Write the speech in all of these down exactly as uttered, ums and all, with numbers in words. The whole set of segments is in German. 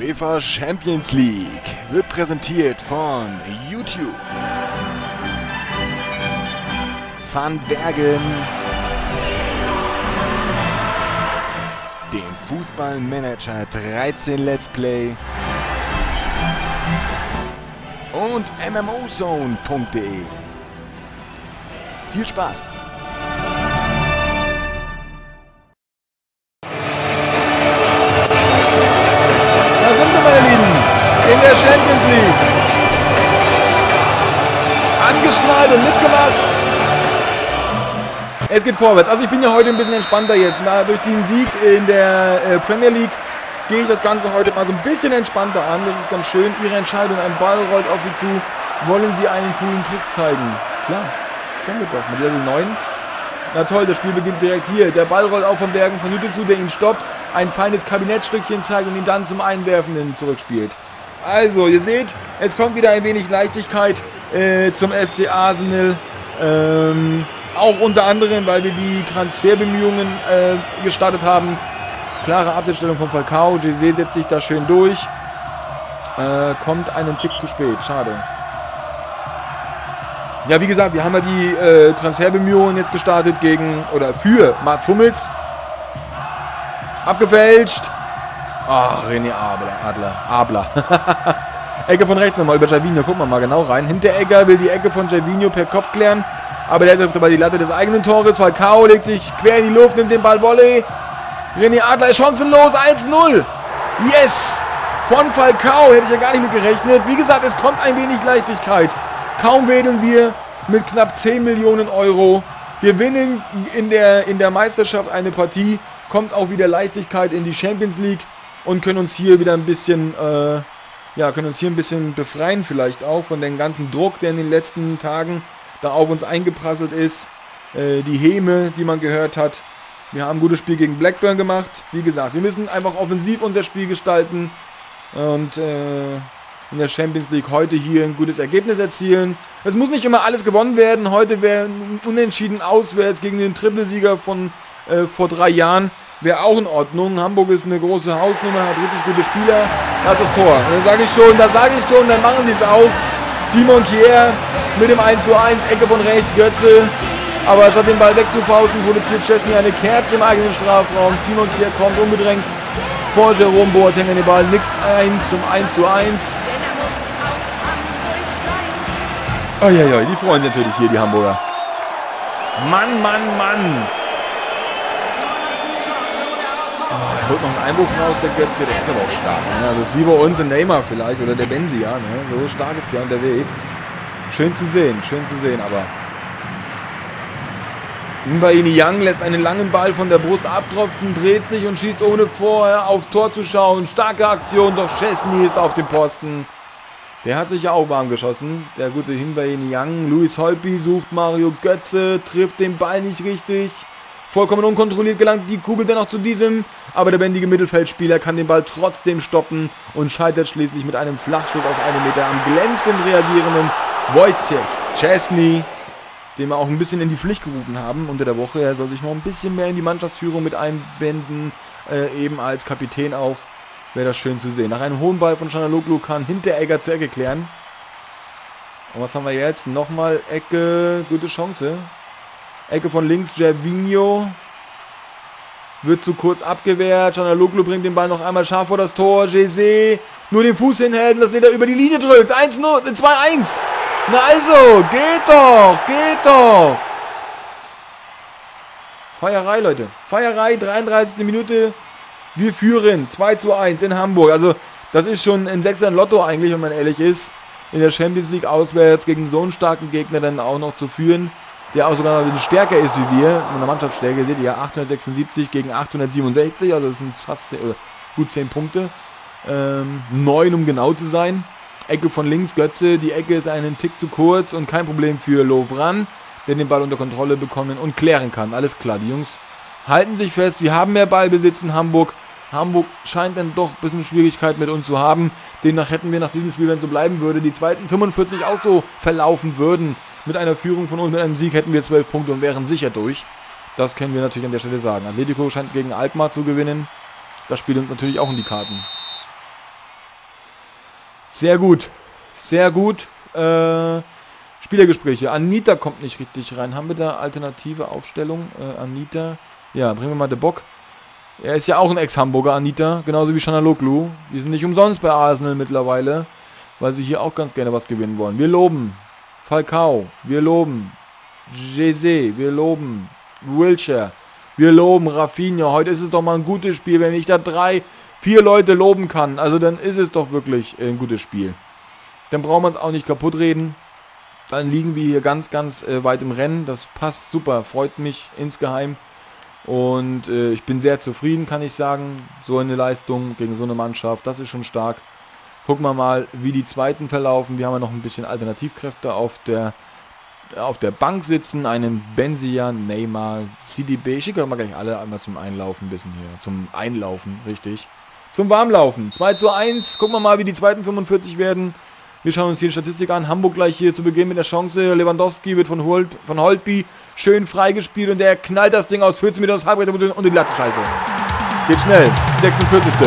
UEFA Champions League wird präsentiert von YouTube, Van Bergen, dem Fußballmanager dreizehn Let's Play und M M O Zone punkt de. Viel Spaß! In der Champions League. Angeschnallt und mitgemacht. Es geht vorwärts. Also ich bin ja heute ein bisschen entspannter jetzt. Na, durch den Sieg in der äh, Premier League gehe ich das Ganze heute mal so ein bisschen entspannter an. Das ist ganz schön. Ihre Entscheidung, ein Ball rollt auf Sie zu. Wollen Sie einen coolen Trick zeigen? Klar, können wir doch. Mit Level neun. Na toll, das Spiel beginnt direkt hier. Der Ball rollt auf von Bergen von YouTube zu, der ihn stoppt. Ein feines Kabinettstückchen zeigt und ihn dann zum Einwerfenden zurückspielt. Also, ihr seht, es kommt wieder ein wenig Leichtigkeit äh, zum F C Arsenal. Ähm, auch unter anderem, weil wir die Transferbemühungen äh, gestartet haben. Klare Abstellung von Falcao. Jesse setzt sich da schön durch. Äh, kommt einen Tick zu spät. Schade. Ja, wie gesagt, wir haben ja die äh, Transferbemühungen jetzt gestartet gegen, oder für Mats Hummels. Abgefälscht. Ach, René Abler. Adler. Abler. Ecke von rechts nochmal über Gervinho. Gucken wir mal genau rein. Hinteregger will die Ecke von Gervinho per Kopf klären. Aber der trifft dabei die Latte des eigenen Tores. Falcao legt sich quer in die Luft, nimmt den Ball Volley. René Adler ist chancenlos. eins null. Yes! Von Falcao hätte ich ja gar nicht mit gerechnet. Wie gesagt, es kommt ein wenig Leichtigkeit. Kaum wedeln wir mit knapp zehn Millionen Euro. Wir gewinnen in der, in der Meisterschaft eine Partie. Kommt auch wieder Leichtigkeit in die Champions League. Und können uns hier wieder ein bisschen, äh, ja, können uns hier ein bisschen befreien vielleicht auch von dem ganzen Druck, der in den letzten Tagen da auf uns eingeprasselt ist. Äh, die Häme, die man gehört hat. Wir haben ein gutes Spiel gegen Blackburn gemacht. Wie gesagt, wir müssen einfach offensiv unser Spiel gestalten. Und äh, in der Champions League heute hier ein gutes Ergebnis erzielen. Es muss nicht immer alles gewonnen werden. Heute wäre unentschieden auswärts gegen den Trippelsieger von äh, vor drei Jahren. Wäre auch in Ordnung. Hamburg ist eine große Hausnummer, hat richtig gute Spieler. Das ist das Tor. Da sage ich schon, da sage ich schon, dann machen sie es auch. Simon Kjær mit dem eins zu eins, Ecke von rechts, Götze. Aber statt den Ball wegzufausten, produziert Szczesny eine Kerze im eigenen Strafraum. Simon Kjær kommt unbedrängt vor Jerome Boateng an den Ball, nickt ein zum eins zu eins. Uiuiui, die freuen sich natürlich hier, die Hamburger. Mann, Mann, Mann. Oh, er holt noch einen Einwurf raus, der Götze, der ist aber auch stark. Ne? Also das ist wie bei uns in Neymar vielleicht oder der Benzia. Ne? So stark ist der unterwegs. Schön zu sehen, schön zu sehen, aber M'Baye-Niang lässt einen langen Ball von der Brust abtropfen, dreht sich und schießt ohne vorher aufs Tor zu schauen. Starke Aktion, doch Szczesny ist auf dem Posten. Der hat sich ja auch warm geschossen, der gute M'Baye-Niang. Luis Holtby sucht Mario Götze, trifft den Ball nicht richtig. Vollkommen unkontrolliert gelangt die Kugel dann noch zu diesem, aber der wendige Mittelfeldspieler kann den Ball trotzdem stoppen und scheitert schließlich mit einem Flachschuss aus einem Meter am glänzend reagierenden Wojciech Szczesny, den wir auch ein bisschen in die Pflicht gerufen haben unter der Woche. Er soll sich noch ein bisschen mehr in die Mannschaftsführung mit einbinden, äh, eben als Kapitän auch. Wäre das schön zu sehen. Nach einem hohen Ball von Çalhanoğlu kann Hinteregger zur Ecke klären. Und was haben wir jetzt? Nochmal Ecke, gute Chance. Ecke von links, Gervinho. Wird zu kurz abgewehrt. Çalhanoğlu bringt den Ball noch einmal scharf vor das Tor. Jesse nur den Fuß hinhält und das Leder über die Linie drückt. eins null, zwei eins. Na also, geht doch, geht doch. Feierei, Leute. Feierei, dreiunddreißigste Minute. Wir führen zwei zu eins in Hamburg. Also, das ist schon ein Sechser in Lotto eigentlich, wenn man ehrlich ist. In der Champions League auswärts gegen so einen starken Gegner dann auch noch zu führen, der auch sogar ein bisschen stärker ist wie wir. In der Mannschaftsstärke seht ihr ja achthundertsechsundsiebzig gegen achthundertsiebenundsechzig. Also, das sind fast zehn, oder gut zehn Punkte. Ähm, neun, um genau zu sein. Ecke von links, Götze. Die Ecke ist einen Tick zu kurz und kein Problem für Lovran, der den Ball unter Kontrolle bekommen und klären kann. Alles klar, die Jungs halten sich fest. Wir haben mehr Ballbesitz in Hamburg. Hamburg scheint dann doch ein bisschen Schwierigkeit mit uns zu haben. Demnach hätten wir nach diesem Spiel, wenn es so bleiben würde, die zweiten fünfundvierzig auch so verlaufen würden. Mit einer Führung von uns, mit einem Sieg hätten wir zwölf Punkte und wären sicher durch. Das können wir natürlich an der Stelle sagen. Atletico scheint gegen Alkmaar zu gewinnen. Das spielt uns natürlich auch in die Karten. Sehr gut. Sehr gut. Äh, Spielergespräche. Anita kommt nicht richtig rein. Haben wir da alternative Aufstellung? Äh, Anita. Ja, bringen wir mal den Bock. Er ist ja auch ein Ex-Hamburger, Anita. Genauso wie Çalhanoğlu. Die sind nicht umsonst bei Arsenal mittlerweile. Weil sie hier auch ganz gerne was gewinnen wollen. Wir loben Falcao. Wir loben Jesse. Wir loben Wilshere. Wir loben Rafinha. Heute ist es doch mal ein gutes Spiel. Wenn ich da drei, vier Leute loben kann, also dann ist es doch wirklich ein gutes Spiel. Dann brauchen wir uns auch nicht kaputt reden. Dann liegen wir hier ganz, ganz äh, weit im Rennen. Das passt super. Freut mich insgeheim. Und äh, ich bin sehr zufrieden, kann ich sagen. So eine Leistung gegen so eine Mannschaft, das ist schon stark. Gucken wir mal, wie die zweiten verlaufen. Wir haben ja noch ein bisschen Alternativkräfte auf der auf der Bank sitzen. Einen Benzia, Neymar, C D B. Ich schicke mal gleich alle einmal zum Einlaufen ein bisschen hier. Zum Einlaufen, richtig. Zum Warmlaufen. zwei zu eins. Gucken wir mal, wie die zweiten fünfundvierzig werden. Wir schauen uns hier die Statistik an. Hamburg gleich hier zu Beginn mit der Chance. Lewandowski wird von, Hol von Holtby schön freigespielt und der knallt das Ding aus vierzehn Meter aus Halbrechte und die Latte. Scheiße. Geht schnell. sechsundvierzigste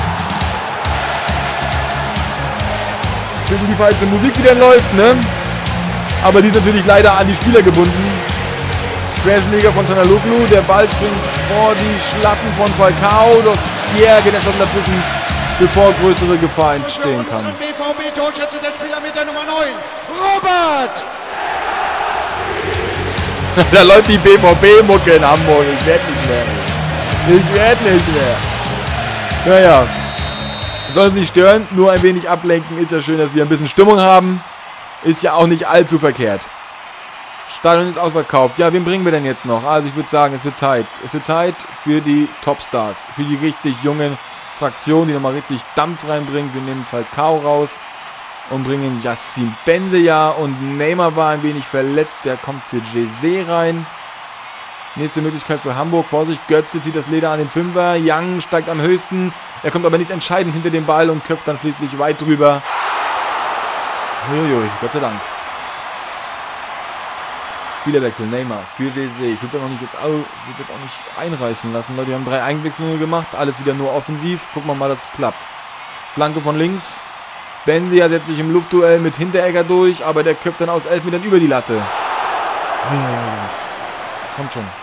Bisschen die falsche Musik, die dann läuft, ne? Aber die ist natürlich leider an die Spieler gebunden. Querschläger von Çalhanoğlu. Der Ball springt vor die Schlappen von Falcao. Das Pierre geht entschlossen dazwischen, bevor größere Gefahr entstehen kann. B V B-Torschütze, der Spieler mit der Nummer neun, Robert! Da läuft die B V B-Mucke in Hamburg. Ich werde nicht mehr. Ich werde nicht mehr. Naja. Soll es nicht stören, nur ein wenig ablenken. Ist ja schön, dass wir ein bisschen Stimmung haben. Ist ja auch nicht allzu verkehrt. Stadion ist ausverkauft. Ja, wen bringen wir denn jetzt noch? Also ich würde sagen, es wird Zeit. Es wird Zeit für die Topstars. Für die richtig jungen Fraktion, die nochmal richtig Dampf reinbringt. Wir nehmen Falcao raus und bringen Yacine Benzia und Neymar war ein wenig verletzt. Der kommt für Jesse rein. Nächste Möglichkeit für Hamburg. Vorsicht, Götze zieht das Leder an den Fünfer. Young steigt am höchsten. Er kommt aber nicht entscheidend hinter den Ball und köpft dann schließlich weit drüber. Uiuiui, Gott sei Dank. Spielerwechsel, Neymar für Jesse. Ich will es auch noch nicht jetzt, auch, ich jetzt auch nicht einreißen lassen, Leute. Wir haben drei Einwechslungen gemacht, alles wieder nur offensiv. Gucken wir mal, dass es klappt. Flanke von links. Benzia setzt sich im Luftduell mit Hinteregger durch, aber der köpft dann aus elf Metern über die Latte. Kommt schon.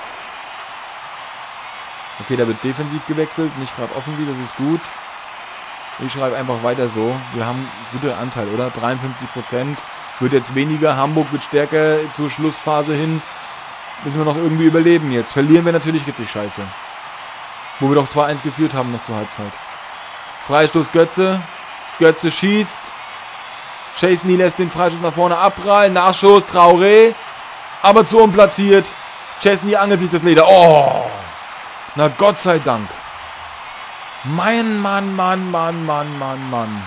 Okay, da wird defensiv gewechselt, nicht gerade offensiv, das ist gut. Ich schreibe einfach weiter so. Wir haben guten Anteil, oder? dreiundfünfzig Prozent. Wird jetzt weniger. Hamburg wird stärker zur Schlussphase hin. Müssen wir noch irgendwie überleben jetzt. Verlieren wir natürlich richtig scheiße. Wo wir doch zwei eins geführt haben noch zur Halbzeit. Freistoß Götze. Götze schießt. Szczęsny lässt den Freistoß nach vorne abprallen. Nachschuss Traoré. Aber zu unplatziert. Szczęsny angelt sich das Leder. Oh! Na Gott sei Dank. Mein Mann, Mann, Mann, Mann, Mann, Mann.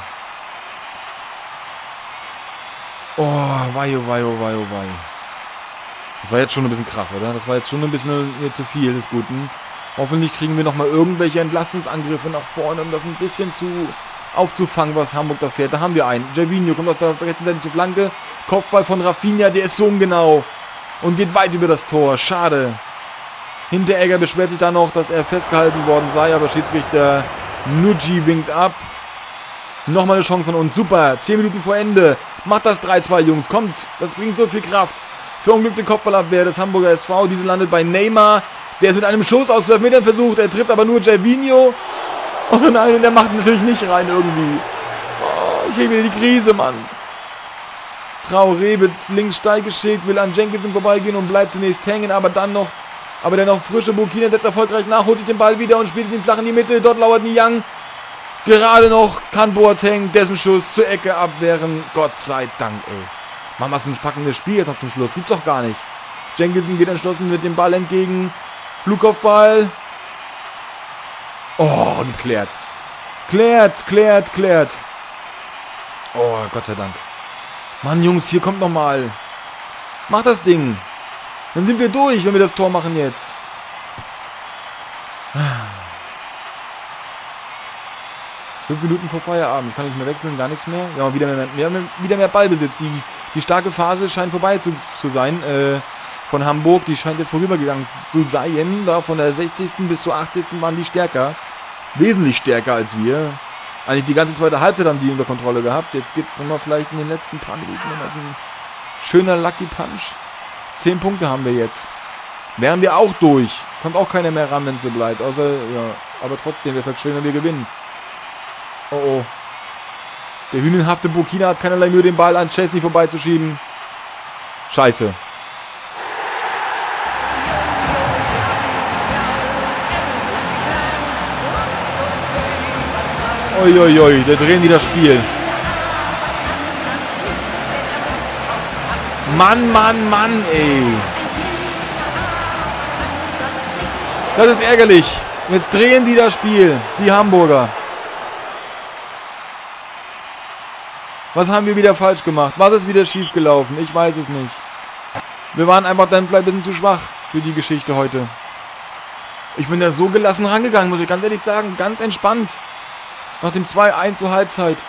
Oh, wei, oh, wei, oh, wei, oh, wei. Das war jetzt schon ein bisschen krass, oder? Das war jetzt schon ein bisschen mir zu viel des Guten. Hoffentlich kriegen wir nochmal irgendwelche Entlastungsangriffe nach vorne, um das ein bisschen zu aufzufangen, was Hamburg da fährt. Da haben wir einen. Gervinho kommt auf der rechten Seite zur Flanke. Kopfball von Rafinha, der ist so ungenau. Und geht weit über das Tor. Schade. Hinteregger beschwert sich da noch, dass er festgehalten worden sei, aber Schiedsrichter Nucci winkt ab. Nochmal eine Chance von uns. Super. zehn Minuten vor Ende. Macht das drei zwei, Jungs. Kommt. Das bringt so viel Kraft. Verunglückte Kopfballabwehr des Hamburger S V. Diese landet bei Neymar. Der ist mit einem Schuss aus zwölf Metern versucht. Er trifft aber nur Gervinho. Oh nein, und er macht natürlich nicht rein irgendwie. Oh, ich kriege wieder die Krise, Mann. Traoré wird links steil geschickt, will an Jenkinson vorbeigehen und bleibt zunächst hängen, aber dann noch, aber der noch frische Burkina setzt erfolgreich nach, holt sich den Ball wieder und spielt ihn flach in die Mitte. Dort lauert Niang. Gerade noch kann Boateng dessen Schuss zur Ecke abwehren. Gott sei Dank, ey. Machen wir es ein packendes Spiel jetzt noch zum Schluss. Gibt's doch gar nicht. Jenkinson geht entschlossen mit dem Ball entgegen. Flugkopfball. Oh, geklärt. Klärt, klärt, klärt. Oh, Gott sei Dank. Mann, Jungs, hier kommt nochmal. Macht das Ding. Dann sind wir durch, wenn wir das Tor machen jetzt. Fünf Minuten vor Feierabend. Ich kann nicht mehr wechseln, gar nichts mehr. Wir haben wieder mehr, mehr, wieder mehr Ballbesitz. Die, die starke Phase scheint vorbei zu, zu sein. Äh, von Hamburg. Die scheint jetzt vorübergegangen zu sein. Da von der sechzigsten bis zur achtzigsten waren die stärker. Wesentlich stärker als wir. Eigentlich die ganze zweite Halbzeit haben die unter Kontrolle gehabt. Jetzt gibt es nochmal vielleicht in den letzten paar Minuten nochmal so ein schöner Lucky Punch. Zehn Punkte haben wir jetzt. Wären wir auch durch. Kommt auch keiner mehr ran, wenn es so bleibt. Außer, ja, aber trotzdem wäre es halt schön, wenn wir gewinnen. Oh oh. Der hünenhafte Burkina hat keinerlei Mühe, den Ball an Chesney vorbeizuschieben. Scheiße. Uiuiui, da drehen die das Spiel. Mann, Mann, Mann, ey. Das ist ärgerlich. Jetzt drehen die das Spiel, die Hamburger. Was haben wir wieder falsch gemacht? Was ist wieder schief gelaufen? Ich weiß es nicht. Wir waren einfach dann vielleicht ein bisschen zu schwach für die Geschichte heute. Ich bin da so gelassen rangegangen, muss ich ganz ehrlich sagen. Ganz entspannt. Nach dem zwei eins zur Halbzeit.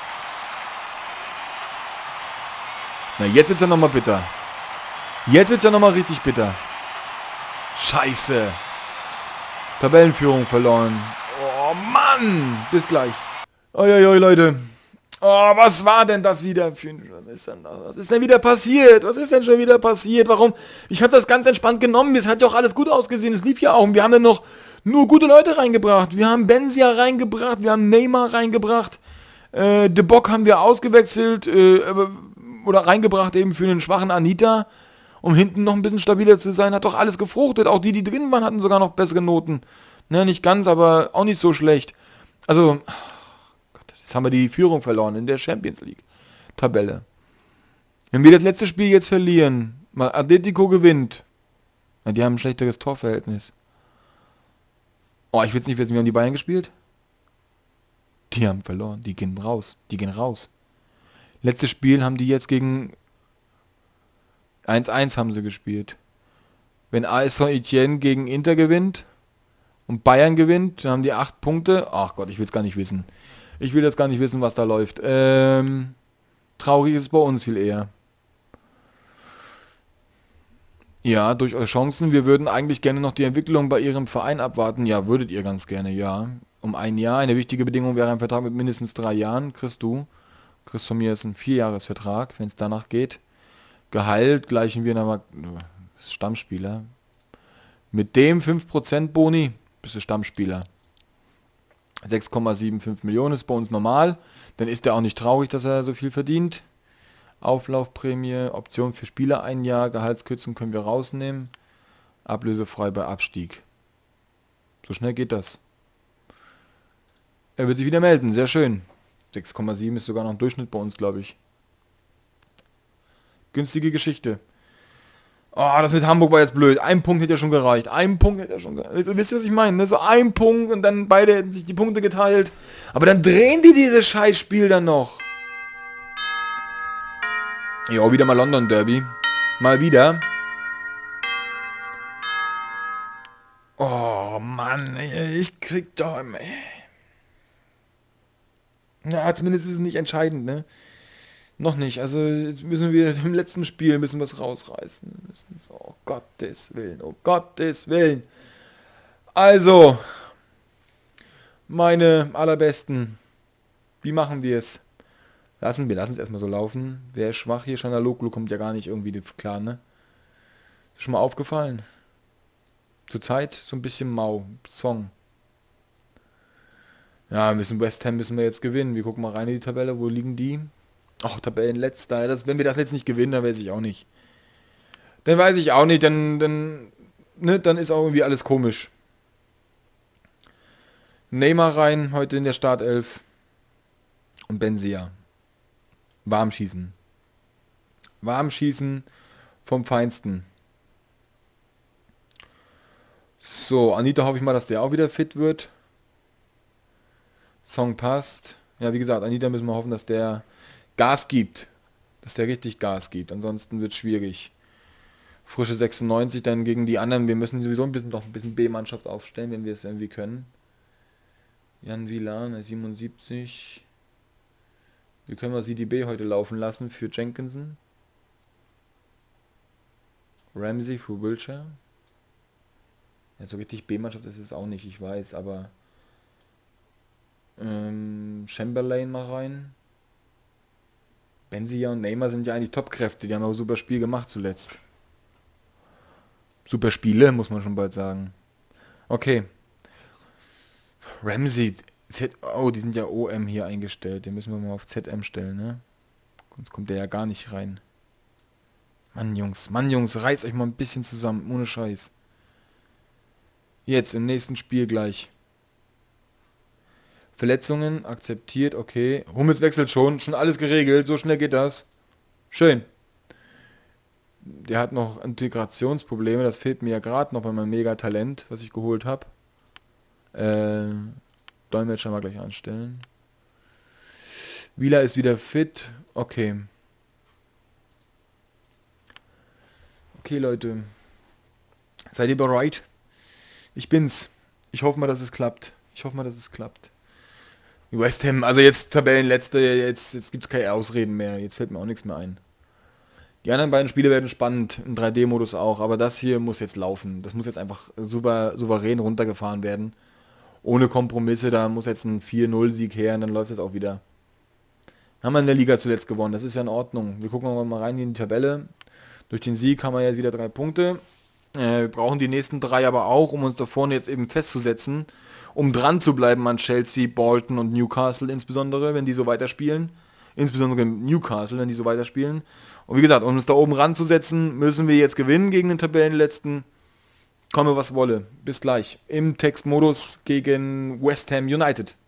Na, jetzt wird's ja nochmal bitter. Jetzt wird's ja nochmal richtig bitter. Scheiße. Tabellenführung verloren. Oh Mann. Bis gleich. Uiuiui, Leute. Oh, was war denn das wieder für ein... Was ist denn, was ist denn wieder passiert? Was ist denn schon wieder passiert? Warum? Ich habe das ganz entspannt genommen. Es hat ja auch alles gut ausgesehen. Es lief ja auch. Und wir haben dann noch nur gute Leute reingebracht. Wir haben Benzia reingebracht. Wir haben Neymar reingebracht. Äh, De Bock haben wir ausgewechselt. Äh, oder reingebracht eben für einen schwachen Anita. Um hinten noch ein bisschen stabiler zu sein. Hat doch alles gefruchtet. Auch die, die drin waren, hatten sogar noch bessere Noten. Ne, nicht ganz, aber auch nicht so schlecht. Also... Jetzt haben wir die Führung verloren in der Champions League Tabelle. Wenn wir das letzte Spiel jetzt verlieren, mal Atletico gewinnt, na, die haben ein schlechteres Torverhältnis. Oh, ich will es nicht wissen, wie haben die Bayern gespielt? Die haben verloren, die gehen raus, die gehen raus. Letztes Spiel haben die jetzt gegen eins eins haben sie gespielt. Wenn A S Saint-Étienne gegen Inter gewinnt und Bayern gewinnt, dann haben die acht Punkte. Ach Gott, ich will es gar nicht wissen. Ich will jetzt gar nicht wissen, was da läuft. Ähm, traurig ist es bei uns viel eher. Ja, durch eure Chancen. Wir würden eigentlich gerne noch die Entwicklung bei Ihrem Verein abwarten. Ja, würdet ihr ganz gerne, ja. Um ein Jahr. Eine wichtige Bedingung wäre ein Vertrag mit mindestens drei Jahren. Kriegst du. Kriegst von mir jetzt einen Vierjahresvertrag, wenn es danach geht. Gehalt gleichen wir nochmal. Stammspieler. Mit dem fünf Prozent Boni bist du Stammspieler. sechs Komma fünfundsiebzig Millionen ist bei uns normal. Dann ist er auch nicht traurig, dass er so viel verdient. Auflaufprämie, Option für Spieler ein Jahr, Gehaltskürzung können wir rausnehmen. Ablösefrei bei Abstieg. So schnell geht das. Er wird sich wieder melden, sehr schön. sechs Komma sieben ist sogar noch ein Durchschnitt bei uns, glaube ich. Günstige Geschichte. Oh, das mit Hamburg war jetzt blöd. Ein Punkt hätte ja schon gereicht. Ein Punkt hätte ja schon gereicht. Wisst ihr, was ich meine? Ne? So ein Punkt und dann beide hätten sich die Punkte geteilt. Aber dann drehen die dieses Scheißspiel dann noch. Ja, wieder mal London Derby. Mal wieder. Oh Mann, ich krieg doch... Ja, zumindest ist es nicht entscheidend, ne? Noch nicht, also jetzt müssen wir im letzten Spiel müssen wir es rausreißen. Müssen so, oh Gottes Willen, oh Gottes Willen. Also, meine allerbesten, wie machen wir es? Lassen wir, lassen es erstmal so laufen. Wer ist schwach hier? Chanaloglu kommt ja gar nicht irgendwie klar, ne? Ist schon mal aufgefallen? Zurzeit so ein bisschen mau. Song. Ja, müssen West Ham müssen wir jetzt gewinnen. Wir gucken mal rein in die Tabelle, wo liegen die? Ach, Tabellenletzter. Das, wenn wir das jetzt nicht gewinnen, dann weiß ich auch nicht. Dann weiß ich auch nicht, dann, dann, ne, dann ist auch irgendwie alles komisch. Neymar rein, heute in der Startelf. Und Benzia. Warm schießen. Warm schießen vom Feinsten. So, Anita hoffe ich mal, dass der auch wieder fit wird. Song passt. Ja, wie gesagt, Anita müssen wir hoffen, dass der Gas gibt. Dass der richtig Gas gibt. Ansonsten wird es schwierig. Frische sechsundneunzig dann gegen die anderen. Wir müssen sowieso ein bisschen noch ein bisschen B-Mannschaft aufstellen, wenn wir es irgendwie können. Jan Villan, siebenundsiebzig. Wie können wir C D B heute laufen lassen für Jenkinson? Ramsey für Wiltshire. Ja, so richtig B-Mannschaft ist es auch nicht, ich weiß, aber ähm, Chamberlain mal rein. Benzia und Neymar sind ja eigentlich Topkräfte. Die haben auch ein super Spiel gemacht zuletzt. Super Spiele, muss man schon bald sagen. Okay. Ramsey. Z oh, die sind ja O M hier eingestellt. Den müssen wir mal auf Z M stellen, ne? Sonst kommt der ja gar nicht rein. Mann, Jungs. Mann, Jungs. Reißt euch mal ein bisschen zusammen. Ohne Scheiß. Jetzt, im nächsten Spiel gleich. Verletzungen akzeptiert, okay. Hummels wechselt schon. Schon alles geregelt. So schnell geht das. Schön. Der hat noch Integrationsprobleme. Das fehlt mir ja gerade noch bei meinem Mega-Talent, was ich geholt habe. Äh, Dolmetscher mal gleich anstellen. Wieler ist wieder fit. Okay. Okay, Leute. Seid ihr bereit? Ich bin's. Ich hoffe mal, dass es klappt. Ich hoffe mal, dass es klappt. West Ham, also jetzt Tabellenletzte, jetzt, jetzt gibt es keine Ausreden mehr. Jetzt fällt mir auch nichts mehr ein. Die anderen beiden Spiele werden spannend, im drei D-Modus auch, aber das hier muss jetzt laufen. Das muss jetzt einfach super souverän runtergefahren werden. Ohne Kompromisse, da muss jetzt ein vier null Sieg her und dann läuft es auch wieder. Haben wir in der Liga zuletzt gewonnen, das ist ja in Ordnung. Wir gucken mal rein in die Tabelle. Durch den Sieg haben wir jetzt wieder drei Punkte. Äh, wir brauchen die nächsten drei aber auch, um uns da vorne jetzt eben festzusetzen. Um dran zu bleiben an Chelsea, Bolton und Newcastle insbesondere, wenn die so weiterspielen. Insbesondere Newcastle, wenn die so weiterspielen. Und wie gesagt, um uns da oben ranzusetzen, müssen wir jetzt gewinnen gegen den Tabellenletzten. Komme was wolle. Bis gleich. Im Textmodus gegen West Ham United.